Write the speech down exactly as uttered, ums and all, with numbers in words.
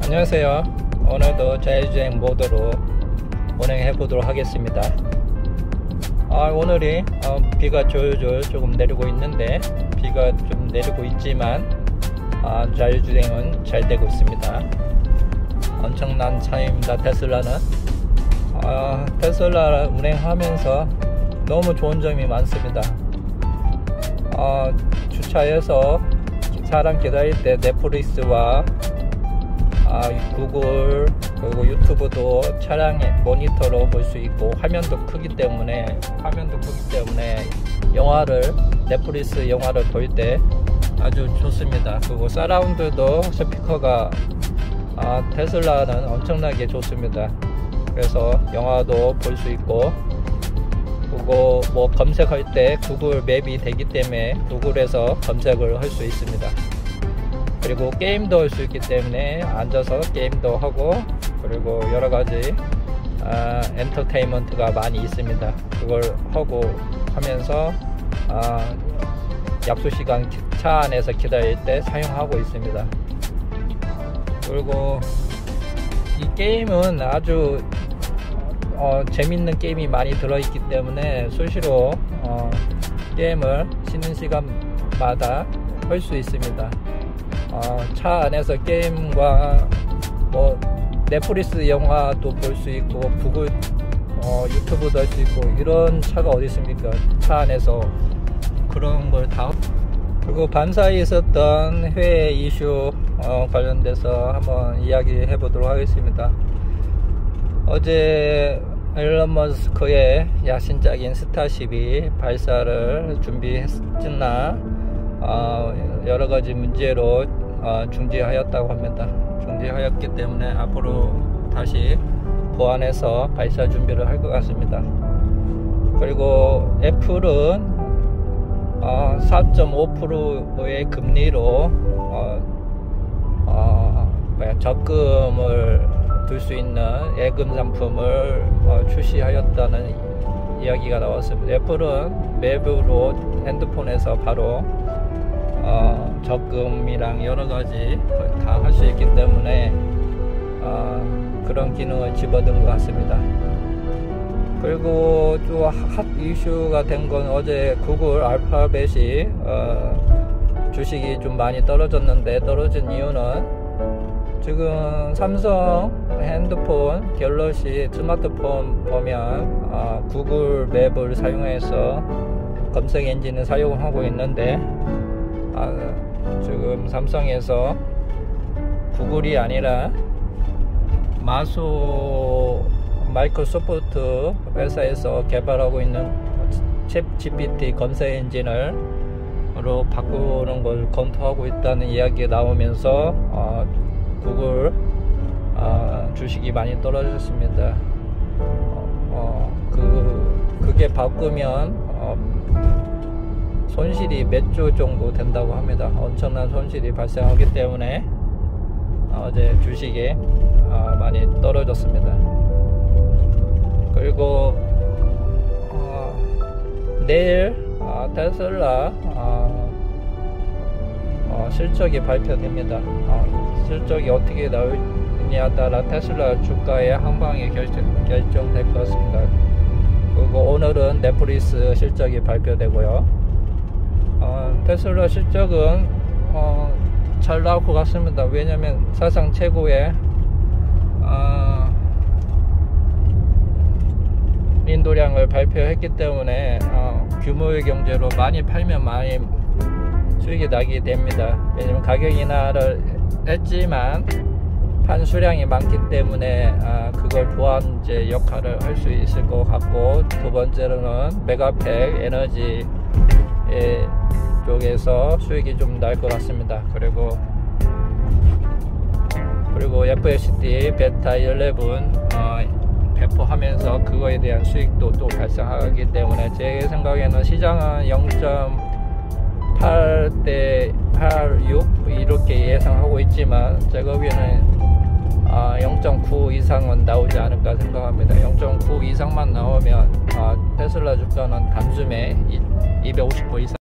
안녕하세요. 오늘도 자율주행 모드로 운행해 보도록 하겠습니다. 아, 오늘이 어, 비가 졸졸 조금 내리고 있는데, 비가 좀 내리고 있지만 아, 자율주행은 잘 되고 있습니다. 엄청난 차이입니다. 테슬라는 아, 테슬라 운행하면서 너무 좋은 점이 많습니다. 아, 주차해서 사람 기다릴 때 넷플릭스와 아, 구글 그리고 유튜브도 차량의 모니터로 볼 수 있고, 화면도 크기 때문에 화면도 크기 때문에 영화를 넷플릭스 영화를 볼 때 아주 좋습니다. 그리고 사라운드도 스피커가 아, 테슬라는 엄청나게 좋습니다. 그래서 영화도 볼 수 있고, 그리고 뭐 검색할 때 구글 맵이 되기 때문에 구글에서 검색을 할 수 있습니다. 그리고 게임도 할 수 있기 때문에 앉아서 게임도 하고, 그리고 여러가지 아, 엔터테인먼트가 많이 있습니다. 그걸 하고 하면서 아, 약속시간 차 안에서 기다릴 때 사용하고 있습니다. 그리고 이 게임은 아주 어, 재밌는 게임이 많이 들어있기 때문에 수시로 어, 게임을 쉬는 시간마다 할 수 있습니다. 어, 차 안에서 게임과 뭐 넷플릭스 영화도 볼 수 있고, 구글 어, 유튜브도 할 수 있고, 이런 차가 어디 있습니까? 차 안에서 그런 걸 다. 그리고 밤사이 있었던 해외 이슈 어, 관련돼서 한번 이야기해 보도록 하겠습니다. 어제 일론 머스크의 야심작인 스타쉽이 발사를 준비했으나 어, 여러가지 문제로 어, 중지하였다고 합니다. 중지하였기 때문에 앞으로 다시 보완해서 발사 준비를 할 것 같습니다. 그리고 애플은 어, 사 점 오 퍼센트의 금리로 어, 어, 적금을 둘 수 있는 예금 상품을 어, 출시하였다는 이야기가 나왔습니다. 애플은 맵으로 핸드폰에서 바로 어, 적금이랑 여러가지 다 할 수 있기 때문에 어, 그런 기능을 집어든 것 같습니다. 그리고 또 핫 이슈가 된 건 어제 구글 알파벳이 어, 주식이 좀 많이 떨어졌는데, 떨어진 이유는 지금 삼성 핸드폰 갤럭시 스마트폰 보면 어, 구글 맵을 사용해서 검색 엔진을 사용하고 있는데, 아, 지금 삼성에서 구글이 아니라 마소 마이크로소프트 회사에서 개발하고 있는 챗 지피티 검색 엔진을 로 바꾸는 걸 검토하고 있다는 이야기가 나오면서 어, 구글 어, 주식이 많이 떨어졌습니다. 어, 어, 그, 그게 바꾸면 어, 손실이 몇 조 정도 된다고 합니다. 엄청난 손실이 발생하기 때문에 어제 주식이 어, 많이 떨어졌습니다. 그리고 어, 내일 어, 테슬라 어, 어, 실적이 발표됩니다. 어, 실적이 어떻게 나오느냐에 따라 테슬라 주가의 한방에 결정, 결정될 것 같습니다. 그리고 오늘은 넷플릭스 실적이 발표되고요. 어, 테슬라 실적은 어, 잘 나올 것 같습니다. 왜냐면 사상 최고의 어, 인도량을 발표했기 때문에 어, 규모의 경제로 많이 팔면 많이 수익이 나게 됩니다. 왜냐면 가격 인하를 했지만 판 수량이 많기 때문에 아, 그걸 보완제 역할을 할 수 있을 것 같고, 두 번째로는 메가팩 에너지 쪽에서 수익이 좀 날 것 같습니다. 그리고 그리고 에프에스디 베타 십일 어, 배포하면서 그거에 대한 수익도 또 발생하기 때문에 제 생각에는 시장은 영 점 팔 대 팔십육 이렇게 예상하고 있지만, 제가 보기에는 아, 영 점 구 이상은 나오지 않을까 생각합니다. 영 점 구 이상만 나오면 아, 테슬라 주가는 단숨에 이백오십 불 이상